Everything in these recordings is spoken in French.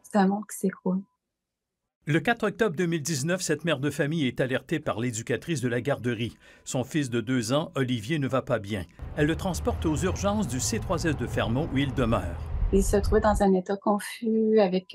C'est un monde qui s'écroule. Le 4 octobre 2019, cette mère de famille est alertée par l'éducatrice de la garderie. Son fils de 2 ans, Olivier, ne va pas bien. Elle le transporte aux urgences du C3S de Fermont où il demeure. Il se trouvait dans un état confus avec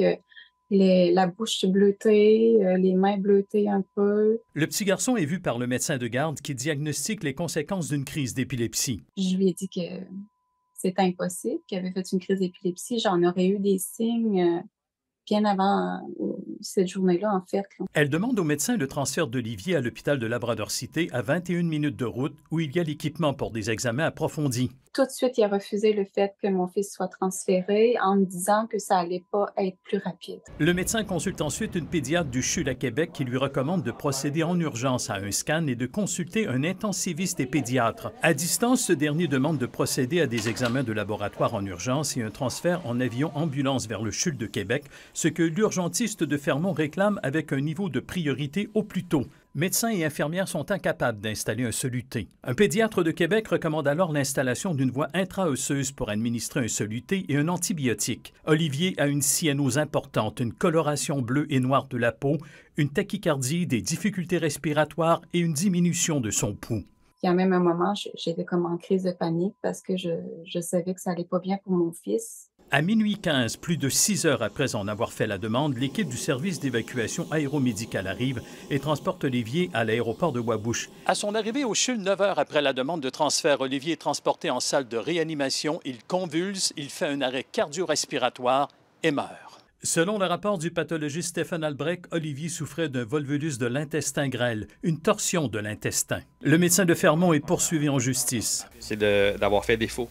la bouche bleutée, les mains bleutées un peu. Le petit garçon est vu par le médecin de garde qui diagnostique les conséquences d'une crise d'épilepsie. Je lui ai dit que c'était impossible, qu'il avait fait une crise d'épilepsie. J'en aurais eu des signes bien avant cette journée-là, en fait, là. Elle demande au médecin le transfert d'Olivier à l'hôpital de Labrador-Cité à 21 minutes de route où il y a l'équipement pour des examens approfondis. Tout de suite, il a refusé le fait que mon fils soit transféré en me disant que ça allait pas être plus rapide. Le médecin consulte ensuite une pédiatre du CHUL à Québec qui lui recommande de procéder en urgence à un scan et de consulter un intensiviste et pédiatre. À distance, ce dernier demande de procéder à des examens de laboratoire en urgence et un transfert en avion-ambulance vers le CHUL de Québec, ce que l'urgentiste de Fermont réclame avec un niveau de priorité au plus tôt. Médecins et infirmières sont incapables d'installer un soluté. Un pédiatre de Québec recommande alors l'installation d'une voie intraosseuse pour administrer un soluté et un antibiotique. Olivier a une cyanose importante, une coloration bleue et noire de la peau, une tachycardie, des difficultés respiratoires et une diminution de son pouls. Il y a même un moment, j'étais comme en crise de panique parce que je savais que ça allait pas bien pour mon fils. À minuit 15, plus de 6 heures après en avoir fait la demande, l'équipe du service d'évacuation aéromédicale arrive et transporte Olivier à l'aéroport de Wabouche. À son arrivée au CHUL 9 heures après la demande de transfert, Olivier est transporté en salle de réanimation. Il convulse, il fait un arrêt cardio-respiratoire et meurt. Selon le rapport du pathologiste Stéphane Albrecht, Olivier souffrait d'un volvulus de l'intestin grêle, une torsion de l'intestin. Le médecin de Fermont est poursuivi en justice. C'est d'avoir fait défaut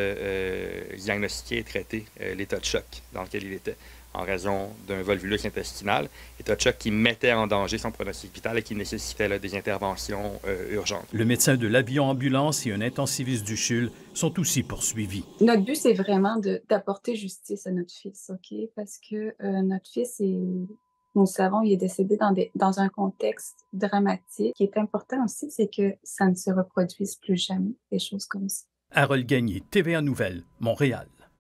de diagnostiquer et traiter l'état de choc dans lequel il était en raison d'un volvulus intestinal, état de choc qui mettait en danger son pronostic vital et qui nécessitait là, des interventions urgentes. Le médecin de l'avion-ambulance et un intensiviste du CHUL sont aussi poursuivis. Notre but, c'est vraiment d'apporter justice à notre fils, OK? Parce que notre fils, nous le savons, il est décédé dans un contexte dramatique. Ce qui est important aussi, c'est que ça ne se reproduise plus jamais, des choses comme ça. Harold Gagné, TVA Nouvelles, Montréal.